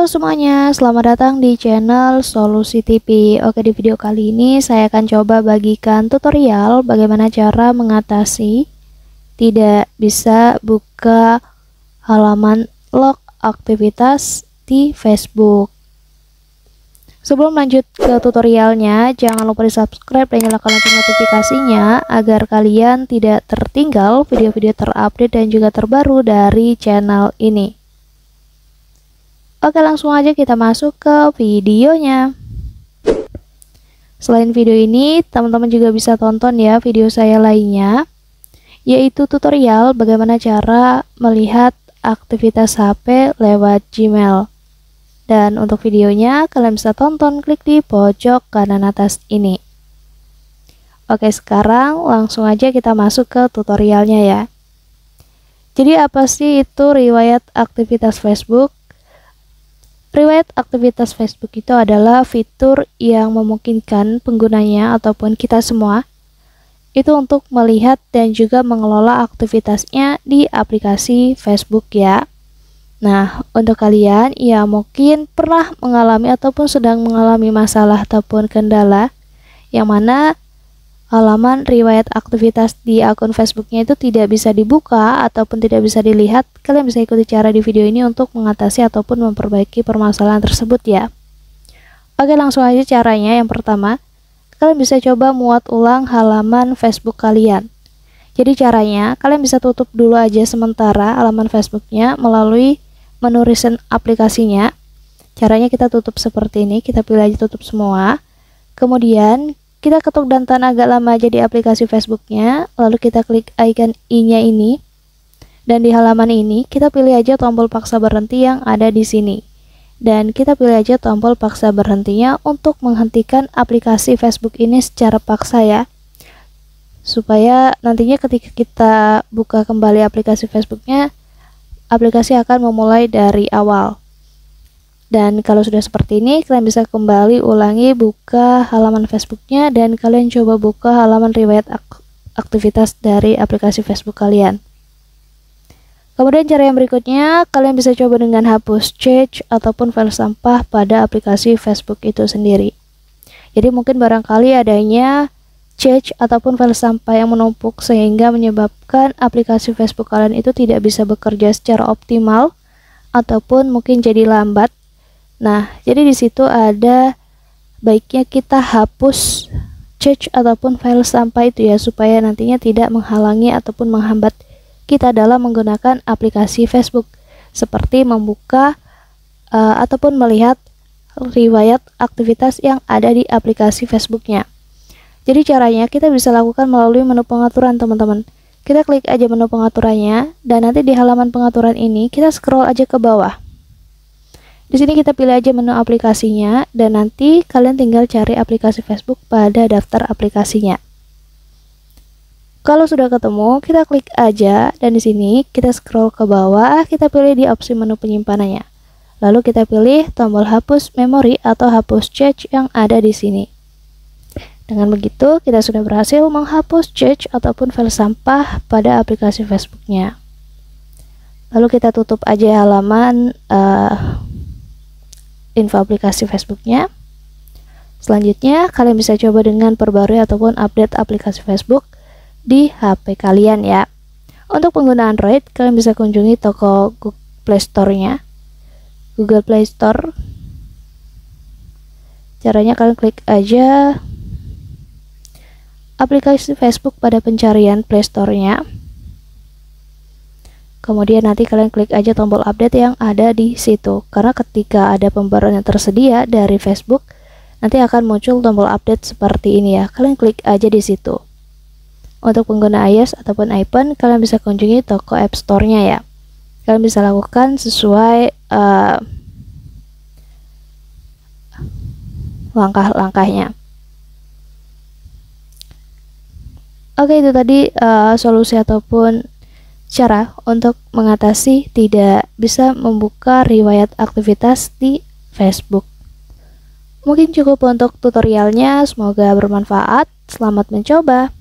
semuanya, selamat datang di channel Solusi TV. Oke, di video kali ini saya akan coba bagikan tutorial bagaimana cara mengatasi tidak bisa buka halaman log aktivitas di Facebook. Sebelum lanjut ke tutorialnya, jangan lupa di subscribe dan nyalakan lonceng notifikasinya agar kalian tidak tertinggal video-video terupdate dan juga terbaru dari channel ini. Oke, langsung aja kita masuk ke videonya. Selain video ini, teman-teman juga bisa tonton ya video saya lainnya, yaitu tutorial bagaimana cara melihat aktivitas HP lewat Gmail. Dan untuk videonya, kalian bisa tonton klik di pojok kanan atas ini. Oke, sekarang langsung aja kita masuk ke tutorialnya ya. Jadi apa sih itu riwayat aktivitas Facebook? Riwayat aktivitas Facebook itu adalah fitur yang memungkinkan penggunanya ataupun kita semua itu untuk melihat dan juga mengelola aktivitasnya di aplikasi Facebook ya. Nah, untuk kalian yang mungkin pernah mengalami ataupun sedang mengalami masalah ataupun kendala yang mana halaman riwayat aktivitas di akun Facebooknya itu tidak bisa dibuka ataupun tidak bisa dilihat, kalian bisa ikuti cara di video ini untuk mengatasi ataupun memperbaiki permasalahan tersebut ya. Oke, langsung aja caranya. Yang pertama, kalian bisa coba muat ulang halaman Facebook kalian. Jadi caranya, kalian bisa tutup dulu aja sementara halaman Facebooknya melalui menu recent aplikasinya. Caranya kita tutup seperti ini, kita pilih aja tutup semua. Kemudian kita ketuk dan tahan agak lama aja di aplikasi Facebooknya, lalu kita klik icon i-nya ini, dan di halaman ini kita pilih aja tombol paksa berhenti yang ada di sini, dan kita pilih aja tombol paksa berhentinya untuk menghentikan aplikasi Facebook ini secara paksa ya, supaya nantinya ketika kita buka kembali aplikasi Facebooknya, aplikasi akan memulai dari awal. Dan kalau sudah seperti ini, kalian bisa kembali ulangi buka halaman Facebooknya dan kalian coba buka halaman riwayat aktivitas dari aplikasi Facebook kalian. Kemudian cara yang berikutnya, kalian bisa coba dengan hapus cache ataupun file sampah pada aplikasi Facebook itu sendiri. Jadi mungkin barangkali adanya cache ataupun file sampah yang menumpuk sehingga menyebabkan aplikasi Facebook kalian itu tidak bisa bekerja secara optimal ataupun mungkin jadi lambat. Nah, jadi di situ ada baiknya kita hapus cache ataupun file sampah itu ya, supaya nantinya tidak menghalangi ataupun menghambat kita dalam menggunakan aplikasi Facebook, seperti membuka ataupun melihat riwayat aktivitas yang ada di aplikasi Facebooknya. Jadi caranya kita bisa lakukan melalui menu pengaturan teman-teman. Kita klik aja menu pengaturannya, dan nanti di halaman pengaturan ini kita scroll aja ke bawah. Di sini kita pilih aja menu aplikasinya, dan nanti kalian tinggal cari aplikasi Facebook pada daftar aplikasinya. Kalau sudah ketemu, kita klik aja, dan di sini kita scroll ke bawah, kita pilih di opsi menu penyimpanannya. Lalu kita pilih tombol hapus memori atau hapus cache yang ada di sini. Dengan begitu, kita sudah berhasil menghapus cache ataupun file sampah pada aplikasi Facebooknya. Lalu kita tutup aja halaman info aplikasi Facebooknya. Selanjutnya, kalian bisa coba dengan perbarui ataupun update aplikasi Facebook di HP kalian ya. Untuk pengguna Android, kalian bisa kunjungi toko Google Play Store-nya. Google Play Store. Caranya kalian klik aja aplikasi Facebook pada pencarian Play Store-nya. Kemudian nanti kalian klik aja tombol update yang ada di situ. Karena ketika ada pembaruan yang tersedia dari Facebook, nanti akan muncul tombol update seperti ini ya. Kalian klik aja di situ. Untuk pengguna iOS ataupun iPhone, kalian bisa kunjungi toko App Store-nya ya. Kalian bisa lakukan sesuai langkah-langkahnya. Oke, itu tadi solusi ataupun cara untuk mengatasi tidak bisa membuka riwayat aktivitas di Facebook. Mungkin cukup untuk tutorialnya, semoga bermanfaat. Selamat mencoba.